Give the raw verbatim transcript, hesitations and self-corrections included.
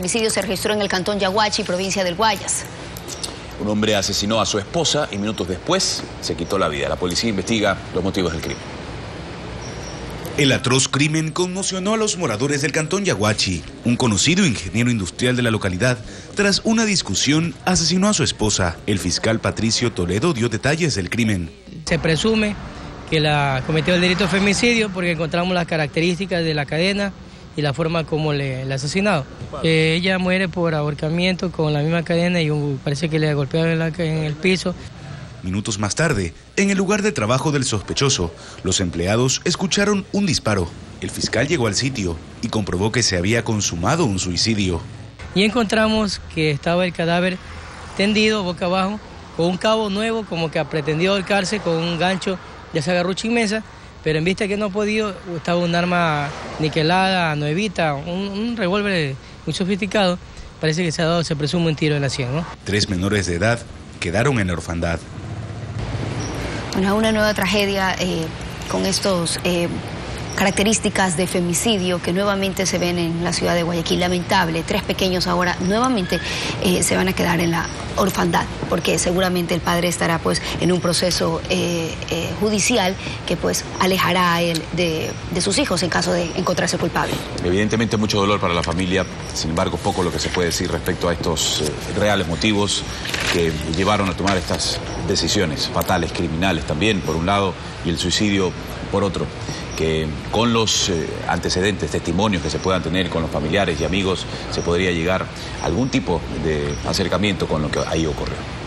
femicidio se registró en el cantón Yaguachi, provincia del Guayas. Un hombre asesinó a su esposa y minutos después se quitó la vida. La policía investiga los motivos del crimen. El atroz crimen conmocionó a los moradores del cantón Yaguachi. Un conocido ingeniero industrial de la localidad, tras una discusión, asesinó a su esposa. El fiscal Patricio Toledo dio detalles del crimen. Se presume que la cometió el delito de femicidio porque encontramos las características de la cadena y la forma como le, le ha asesinado. Eh, ella muere por ahorcamiento con la misma cadena y un, parece que le golpearon en, la, en el piso. Minutos más tarde, en el lugar de trabajo del sospechoso, los empleados escucharon un disparo. El fiscal llegó al sitio y comprobó que se había consumado un suicidio. Y encontramos que estaba el cadáver tendido boca abajo, con un cabo nuevo, como que pretendió ahorcarse con un gancho de esa garrucha inmensa, pero en vista que no ha podido, estaba un arma niquelada, nuevita, un, un revólver muy sofisticado. Parece que se ha dado, se presume, un tiro en la sien, ¿no? Tres menores de edad quedaron en la orfandad. Bueno, una nueva tragedia eh, con estos eh, características de femicidio que nuevamente se ven en la ciudad de Guayaquil. Lamentable, tres pequeños ahora nuevamente eh, se van a quedar en la orfandad, porque seguramente el padre estará pues en un proceso eh, eh, judicial que pues alejará a él de, de sus hijos en caso de encontrarse culpable. Evidentemente mucho dolor para la familia, sin embargo poco lo que se puede decir respecto a estos eh, reales motivos que llevaron a tomar estas decisiones fatales, criminales también por un lado y el suicidio por otro, que con los eh, antecedentes, testimonios que se puedan tener con los familiares y amigos se podría llegar a algún tipo de acercamiento con lo que ahí ocurrió.